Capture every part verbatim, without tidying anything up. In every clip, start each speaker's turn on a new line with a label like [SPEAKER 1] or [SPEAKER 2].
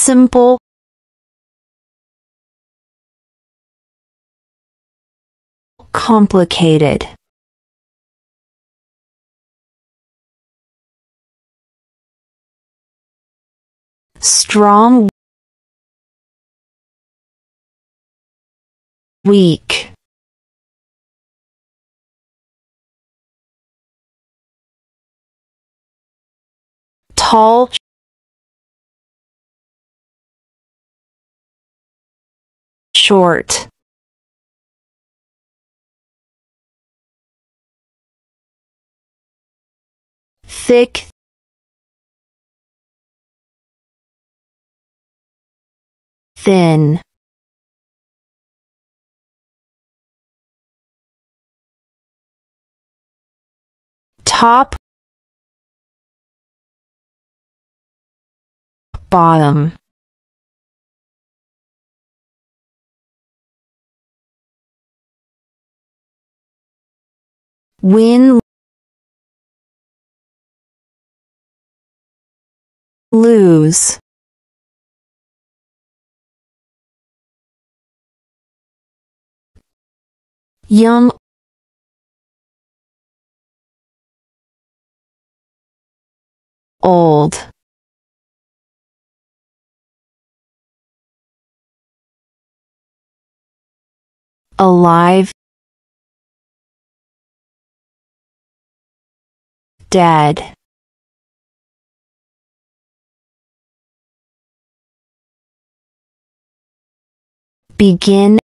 [SPEAKER 1] simple, complicated, strong, weak, tall, short, thick, thin, top, bottom, win, lose, young, old, alive, dead, begin,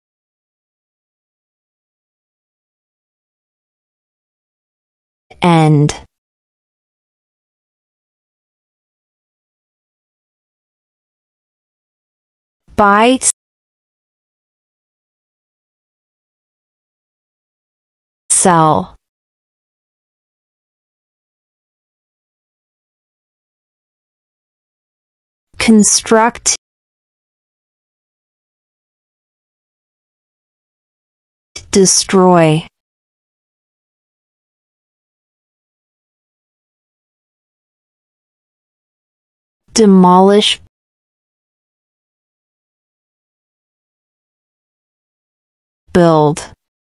[SPEAKER 1] end, bite, sell, construct, destroy, demolish, build,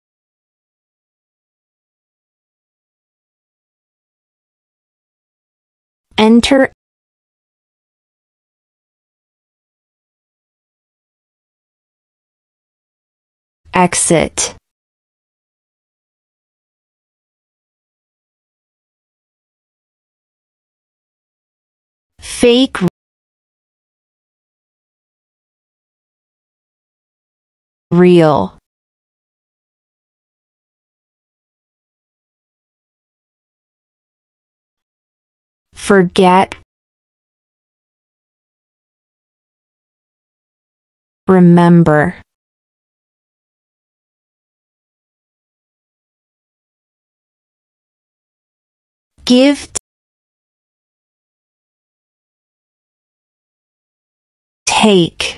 [SPEAKER 1] enter, exit, fake, real, forget, remember, give, take,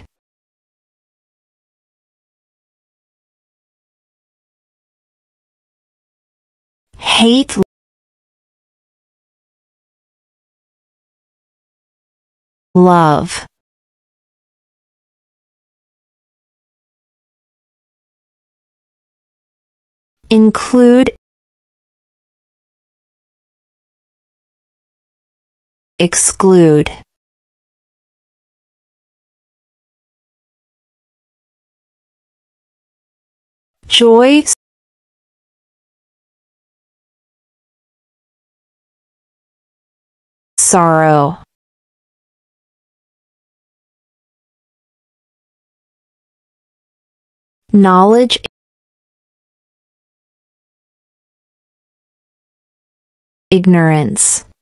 [SPEAKER 1] hate, love, include, exclude, joy, sorrow, knowledge, ignorance,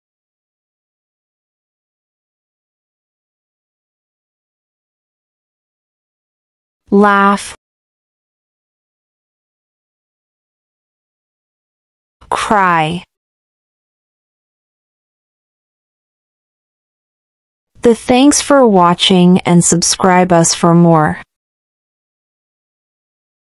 [SPEAKER 1] laugh, cry. The thanks for watching and subscribe us for more.